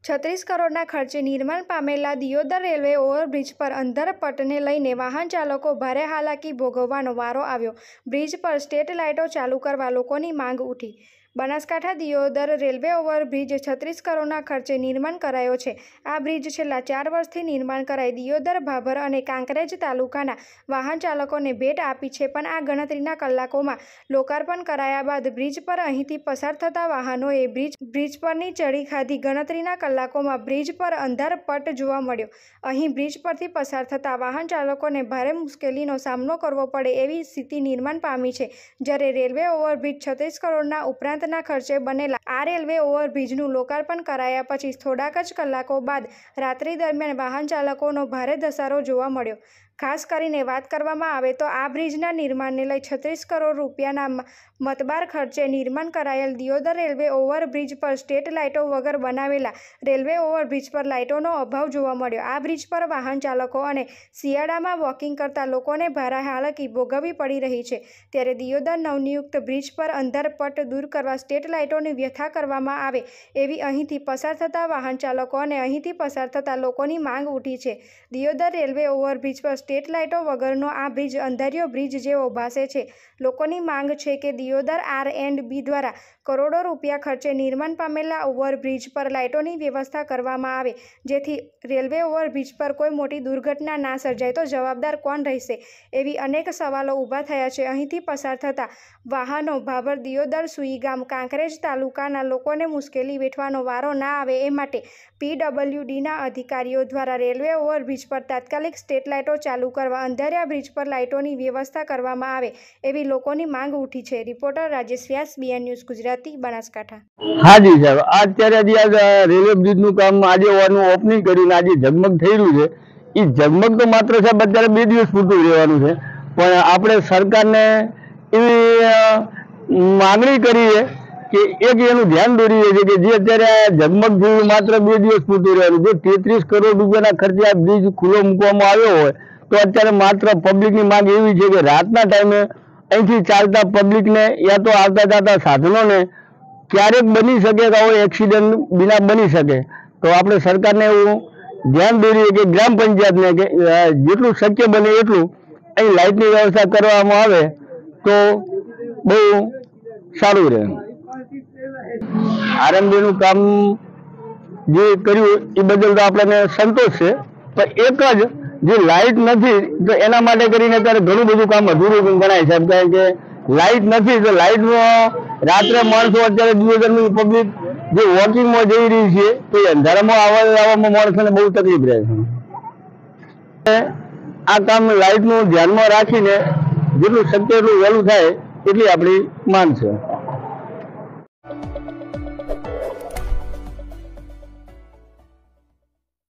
36 કરોડના ખર્ચે નિર્માણ પામેલા દિયોદર રેલવે ઓવરબ્રિજ પર અંધારપટને લઈને વાહન ચાલકો ભારે હાલાકી ભોગવવાનો વારો આવ્યો। બ્રિજ પર સ્ટ્રીટ લાઇટો ચાલુ કરવા લોકોની માંગ ઉઠી। બનાસકાંઠા દિયોદર રેલવે ઓવરબ્રિજ 36 કરોડના ખર્ચે નિર્માણ કરાયો છે। આ બ્રિજ છેલ્લા 4 વર્ષથી નિર્માણ કરાઈ દિયોદર, ભાભર અને કાંકરેજ તાલુકાના વાહન ચાલકોને ભેટ આપી છે, પણ આ ગણતરીના કલાકોમાં લોકાર્પણ કરાયા બાદ બ્રિજ પર અહીંથી પસાર થતા વાહનોએ બ્રિજ પરની ચડી ખાધી। ગણતરીના કલાકોમાં બ્રિજ પર અંધારપટ જોવા મળ્યો। અહીં બ્રિજ પરથી પસાર થતા વાહન ચાલકોને ભારે મુશ્કેલીનો સામનો કરવો પડે એવી સ્થિતિ નિર્માણ પામી છે। જ્યારે રેલવે ઓવરબ્રિજ 36 કરોડના ઉપરાંત ના ખર્ચે બનેલા આ રેલવે ઓવરબ્રિજનું લોકાર્પણ કરાયા પછી થોડાક જ કલાકો બાદ રાત્રિ દરમિયાન વાહન ચાલકોનો ભારે ધસારો જોવા મળ્યો। ખાસ કરીને વાત કરવામાં આવે તો આ બ્રિજના નિર્માણને લઈ 36 કરોડ રૂપિયાના મતબાર ખર્ચે નિર્માણ કરાયેલ દિયોદર રેલવે ઓવરબ્રિજ પર સ્ટ્રીટ લાઇટો વગર બનાવેલા રેલવે ઓવરબ્રિજ પર લાઇટોનો અભાવ જોવા મળ્યો। આ બ્રિજ પર વાહન ચાલકો અને શિયાળામાં વોકિંગ કરતા લોકોને ભારે હાલાકી ભોગવવી પડી રહી છે। ત્યારે દિયોદર નવનિયુક્ત બ્રિજ પર અંધારપટ દૂર કરવા સ્ટ્રીટ લાઇટોની વ્યવસ્થા કરવામાં આવે એવી અહીંથી પસાર થતા વાહન ચાલકો અને અહીંથી પસાર થતા લોકોની માંગ ઉઠી છે। દિયોદર રેલવે ઓવરબ્રિજ પર સ્ટ્રીટ લાઇટો વગરનો આ બ્રિજ અંધારિયો બ્રિજ જેવો ભાસે છે। લોકોની માંગ છે કે દિયોદર R&B દ્વારા કરોડો રૂપિયા ખર્ચે નિર્માણ પામેલા ઓવરબ્રિજ પર લાઇટોની વ્યવસ્થા કરવામાં આવે, જેથી રેલવે ઓવરબ્રિજ પર કોઈ મોટી દુર્ઘટના ના સર્જાય તો જવાબદાર કોણ રહેશે એવી અનેક સવાલો ઊભા થયા છે। અહીંથી પસાર થતા વાહનો ભાભર, દિયોદર, સુઈગામ, કાંકરેજ તાલુકાના લોકોને મુશ્કેલી વેઠવાનો વારો ના આવે એ માટે PWDના અધિકારીઓ દ્વારા રેલવે ઓવરબ્રિજ પર તાત્કાલિક સ્ટ્રીટ લાઇટો ચાલુ કરવા અંધારિયા બ્રિજ પર લાઇટોની વ્યવસ્થા કરવામાં આવે એવી લોકોની માંગ ઉઠી છે। Reporter Rajesh Vyas, BN news Gujarati, Banaskantha. હાજી સાહેબ, અત્યારે રેલવે બ્રિજનું કામ આજે ઓપનિંગ કર્યું, આજે ઝગમગ થઈ રહ્યું છે। એ ઝગમગ તો માત્ર સાહેબ અત્યારે 2 દિવસ પૂરતું રહેવાનું છે, પણ આપણે સરકારને એવી માંગણી કરી છે કે એનું ધ્યાન દોરીએ છે કે જે અત્યારે ઝગમગ થયું માત્ર 2 દિવસ પૂરતું રહેવાનું। જો 33 કરોડ રૂપિયાના ખર્ચે આ બ્રિજ ખુલ્લો મૂકવામાં આવ્યો હોય તો અત્યારે માત્ર પબ્લિકની માંગ એવી છે કે રાતના ટાઈમે અહીંથી ચાલતા પબ્લિકને યા તો આવતા જતા સાધનોને ક્યારેક બની શકે કે આવો એક્સિડન્ટ બિના બની શકે। તો આપણે સરકારને એવું ધ્યાન દોરીએ કે ગ્રામ પંચાયતને કે જેટલું શક્ય બને એટલું અહીં લાઇટની વ્યવસ્થા કરવામાં આવે તો બહુ સારું રહે। R&Bનું કામ જે કર્યું એ બદલ તો આપણને સંતોષ છે, પણ એક જ જે લાઇટ નથી તો એના માટે કરીને અત્યારે ઘણું બધું કામ અધૂરું ગણાય છે, કારણ કે લાઇટ નથી તો લાઇટ રાત્રે માણસો અત્યારે દિયોદરની પબ્લિક જે વોકિંગમાં જઈ રહી છે તો એ અંધારામાં આવવામાં માણસોને બહુ તકલીફ રહે છે। આ કામ લાઇટનું ધ્યાનમાં રાખીને જેટલું શક્ય એટલું વહેલું થાય એટલી આપણી માંગ છે।